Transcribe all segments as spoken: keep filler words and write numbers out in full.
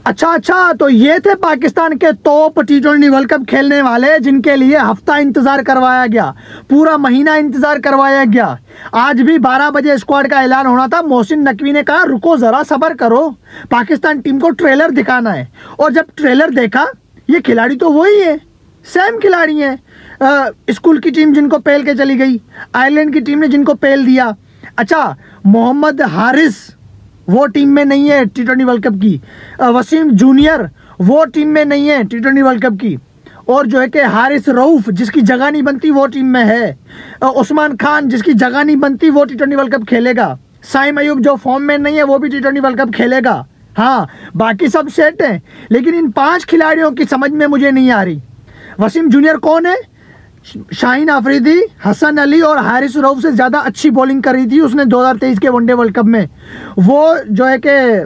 अच्छा अच्छा, तो ये थे पाकिस्तान के top T twenty world cup खेलने वाले जिनके लिए हफ्ता इंतजार करवाया गया, पूरा महीना इंतजार करवाया गया। आज भी बारह बजे स्क्वाड का ऐलान होना था। मोहसिन नकवी ने कहा रुको जरा सब्र करो, पाकिस्तान टीम को ट्रेलर दिखाना है। और जब ट्रेलर देखा, ये खिलाड़ी तो वही है, सेम खिलाड़ी हैं। स्कूल की टीम जिनको पेल के चली गई, आयरलैंड की टीम ने जिनको पेल दिया। अच्छा, मोहम्मद हारिस वो टीम में नहीं है टी ट्वेंटी वर्ल्ड कप की, वसीम जूनियर वो टीम में नहीं है टी ट्वेंटी वर्ल्ड कप की, और जो है कि हारिस रऊफ जिसकी जगह नहीं बनती वो टीम में है, उस्मान खान जिसकी जगह नहीं बनती वो टी ट्वेंटी वर्ल्ड कप खेलेगा, साइम अयूब जो फॉर्म में नहीं है वो भी टी ट्वेंटी वर्ल्ड कप खेलेगा। हाँ, बाकी सब सेट हैं, लेकिन इन पांच खिलाड़ियों की समझ में मुझे नहीं आ रही। वसीम जूनियर कौन है? शाहीन अफरीदी, हसन अली और हारिस रऊफ से ज़्यादा अच्छी बॉलिंग कर रही थी उसने दो हज़ार तेईस के वनडे वर्ल्ड कप में। वो जो है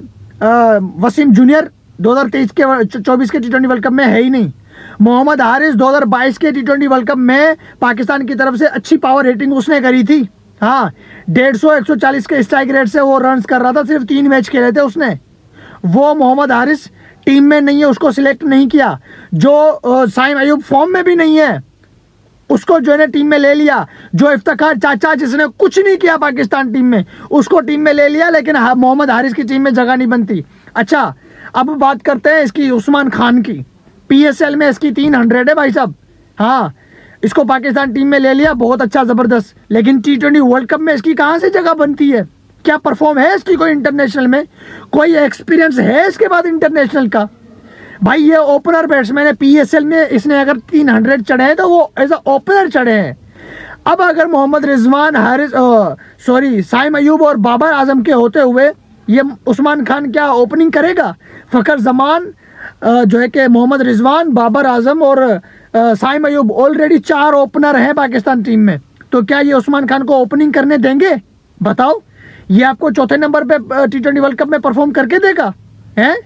कि वसीम जूनियर दो हज़ार तेईस के चौबीस के टी ट्वेंटी वर्ल्ड कप में है ही नहीं। मोहम्मद हारिस दो हज़ार बाईस के टी ट्वेंटी वर्ल्ड कप में पाकिस्तान की तरफ से अच्छी पावर रेटिंग उसने करी थी। हाँ, डेढ़ सौ एक सौ चालीस के स्ट्राइक रेट से वो रन्स कर रहा था, सिर्फ तीन मैच खेले थे उसने। वो मोहम्मद हारिस टीम में नहीं है, उसको सिलेक्ट नहीं किया। जो साइम अयूब फॉर्म में भी नहीं है उसको जो है टीम में ले लिया। जो इफ्तिखार चाचा जिसने कुछ नहीं किया पाकिस्तान टीम में, उसको टीम में ले लिया, लेकिन मोहम्मद हारिस की टीम में जगह नहीं बनती। अच्छा, अब बात करते हैं इसकी उस्मान खान की। पीएसएल में इसकी तीन हंड्रेड है भाई साहब। हाँ, इसको पाकिस्तान टीम में ले लिया, बहुत अच्छा ज़बरदस्त, लेकिन टी ट्वेंटी वर्ल्ड कप में इसकी कहाँ से जगह बनती है? क्या परफॉर्म है इसकी कोई इंटरनेशनल में? कोई एक्सपीरियंस है इसके बाद इंटरनेशनल का? भाई ये ओपनर बैट्समैन है, पीएसएल में इसने अगर तीन हंड्रेड चढ़े हैं तो वो एज अ ओपनर चढ़े हैं। अब अगर मोहम्मद रिजवान, हारिस सॉरी साइम अयूब और बाबर आजम के होते हुए ये उस्मान खान क्या ओपनिंग करेगा? फ़खर जमान जो है कि मोहम्मद रिजवान, बाबर आजम और साइम अयूब ऑलरेडी चार ओपनर हैं पाकिस्तान टीम में, तो क्या ये उस्मान खान को ओपनिंग करने देंगे? बताओ, ये आपको चौथे नंबर पे टी ट्वेंटी वर्ल्ड कप में परफॉर्म करके देगा? हैं?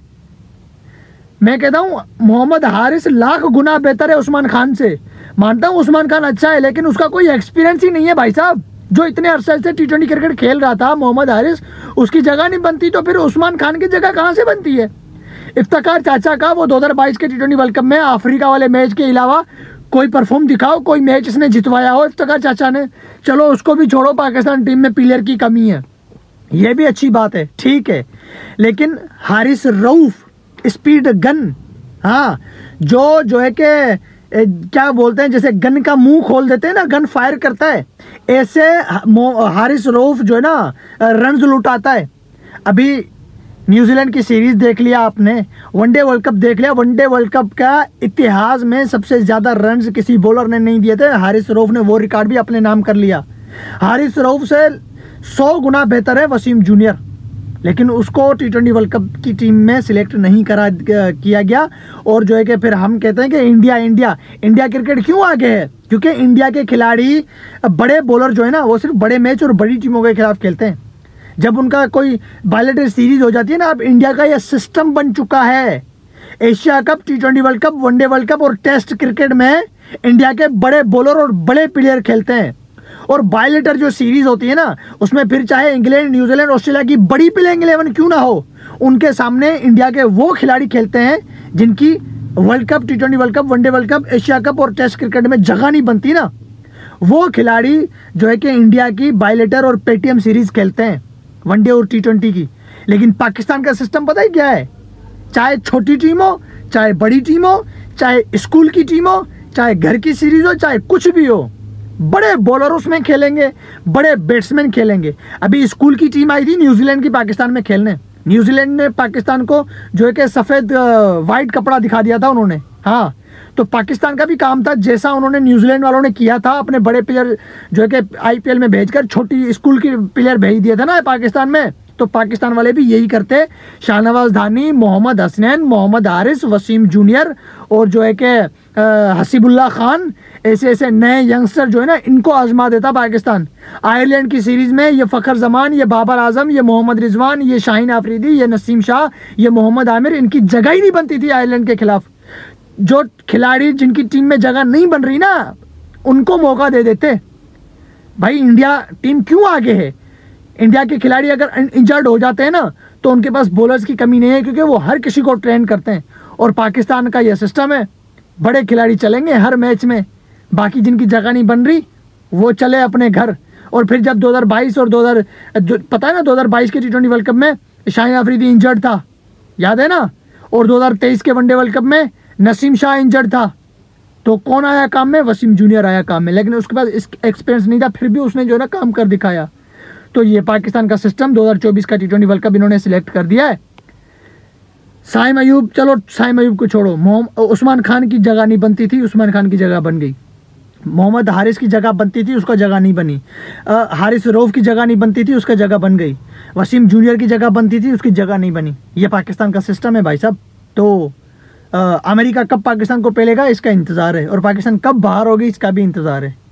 मैं कहता हूँ मोहम्मद हारिस लाख गुना बेहतर है उस्मान खान से। मानता हूँ उस्मान खान अच्छा है, लेकिन उसका कोई एक्सपीरियंस ही नहीं है भाई साहब। जो इतने अरसे से टी ट्वेंटी क्रिकेट खेल रहा था मोहम्मद हारिस, उसकी जगह नहीं बनती, तो फिर उस्मान खान की जगह कहाँ से बनती है? इफ्तिखार चाचा का वो दो हज़ार बाईस के टी ट्वेंटी वर्ल्ड कप में अफ्रीका वाले मैच के अलावा कोई परफॉर्म दिखाओ, कोई मैच इसने जितवाया हो इफ्तिखार चाचा ने। चलो उसको भी छोड़ो, पाकिस्तान टीम में प्लेयर की कमी है, ये भी अच्छी बात है, ठीक है, लेकिन हारिस रऊफ स्पीड गन, हाँ, जो जो है कि क्या बोलते हैं, जैसे गन का मुंह खोल देते हैं ना, गन फायर करता है, ऐसे हारिस रऊफ जो है ना रन्स लुटाता है। अभी न्यूजीलैंड की सीरीज देख लिया आपने, वनडे वर्ल्ड कप देख लिया, वनडे वर्ल्ड कप का इतिहास में सबसे ज़्यादा रन्स किसी बॉलर ने नहीं दिए थे, हारिस रऊफ ने वो रिकॉर्ड भी अपने नाम कर लिया। हारिस रऊफ से सौ गुना बेहतर है वसीम जूनियर, लेकिन उसको टी ट्वेंटी वर्ल्ड कप की टीम में सिलेक्ट नहीं करा किया गया। और जो है कि फिर हम कहते हैं कि इंडिया इंडिया इंडिया क्रिकेट क्यों आगे है? क्योंकि इंडिया के खिलाड़ी, बड़े बॉलर जो है ना, वो सिर्फ बड़े मैच और बड़ी टीमों के खिलाफ खेलते हैं। जब उनका कोई बायलैटरल सीरीज हो जाती है ना, अब इंडिया का यह सिस्टम बन चुका है। Asia cup, T twenty world cup, one day world cup और टेस्ट क्रिकेट में इंडिया के बड़े बॉलर और बड़े प्लेयर खेलते हैं। और बायलेटर जो सीरीज होती है ना, उसमें फिर चाहे इंग्लैंड, न्यूजीलैंड, ऑस्ट्रेलिया की बड़ी प्लेइंग इलेवन क्यों ना हो, उनके सामने इंडिया के वो खिलाड़ी खेलते हैं जिनकी world cup, T twenty world cup, one day world cup, Asia cup और टेस्ट क्रिकेट में जगह नहीं बनती ना, वो खिलाड़ी जो है कि इंडिया की बायलेटर और पेटीएम सीरीज खेलते हैं, वनडे और टी ट्वेंटी की। लेकिन पाकिस्तान का सिस्टम पता है क्या है? चाहे छोटी टीम हो, चाहे बड़ी टीम हो, चाहे स्कूल की टीम हो, चाहे घर की सीरीज हो, चाहे कुछ भी हो, बड़े बॉलर उसमें खेलेंगे, बड़े बैट्समैन खेलेंगे। अभी स्कूल की टीम आई थी न्यूजीलैंड की पाकिस्तान में खेलने, न्यूजीलैंड ने पाकिस्तान को जो है कि सफ़ेद वाइट कपड़ा दिखा दिया था उन्होंने। हाँ, तो पाकिस्तान का भी काम था, जैसा उन्होंने न्यूजीलैंड वालों ने किया था, अपने बड़े प्लेयर जो है कि आईपीएल में भेजकर छोटी स्कूल के प्लेयर भेज दिए थे ना पाकिस्तान में, तो पाकिस्तान वाले भी यही करते। शाहनवाज धानी, मोहम्मद हसनैन, मोहम्मद हारिस, वसीम जूनियर और जो है कि हसीबुल्ला खान, ऐसे ऐसे नए यंगस्टर जो है ना, इनको आजमा देता पाकिस्तान। आयरलैंड की सीरीज़ में ये फ़खर जमान, ये बाबर आजम, ये मोहम्मद रिजवान, ये शाहीन अफरीदी, ये नसीम शाह, ये मोहम्मद आमिर, इनकी जगह ही नहीं बनती थी आयरलैंड के खिलाफ। जो खिलाड़ी जिनकी टीम में जगह नहीं बन रही ना, उनको मौका दे देते। भाई इंडिया टीम क्यों आगे है? इंडिया के खिलाड़ी अगर इंजर्ड हो जाते हैं ना, तो तो उनके पास बॉलर्स की कमी नहीं है, क्योंकि वो हर किसी को ट्रेन करते हैं। और पाकिस्तान का यह सिस्टम है, बड़े खिलाड़ी चलेंगे हर मैच में, बाकी जिनकी जगह नहीं बन रही वो चले अपने घर। और फिर जब दो हज़ार बाईस और दो हज़ार पता है ना दो हज़ार बाईस के टी ट्वेंटी वर्ल्ड कप में शाहिन अफरीदी इंजर्ड था, याद है ना, और दो हज़ार तेईस के वनडे वर्ल्ड कप में नसीम शाह इंजर्ड था, तो कौन आया काम में? वसीम जूनियर आया काम में, लेकिन उसके पास एक्सपीरियंस नहीं था, फिर भी उसने जो है ना काम कर दिखाया। तो ये पाकिस्तान का सिस्टम दो हज़ार चौबीस का टी ट्वेंटी वर्ल्ड कप इन्होंने सिलेक्ट कर दिया है। साइम अयूब, चलो साइम अयूब को छोड़ो, उस्मान खान की जगह नहीं बनती थी, उस्मान खान की जगह बन गई। मोहम्मद हारिस की जगह बनती थी, उसका जगह नहीं बनी। आ, हारिस रऊफ की जगह नहीं बनती थी, उसका जगह बन गई। वसीम जूनियर की जगह बनती थी, उसकी जगह नहीं बनी। ये पाकिस्तान का सिस्टम है भाई साहब। तो आ, अमेरिका कब पाकिस्तान को पेलेगा इसका इंतज़ार है, और पाकिस्तान कब बाहर होगी इसका भी इंतज़ार है।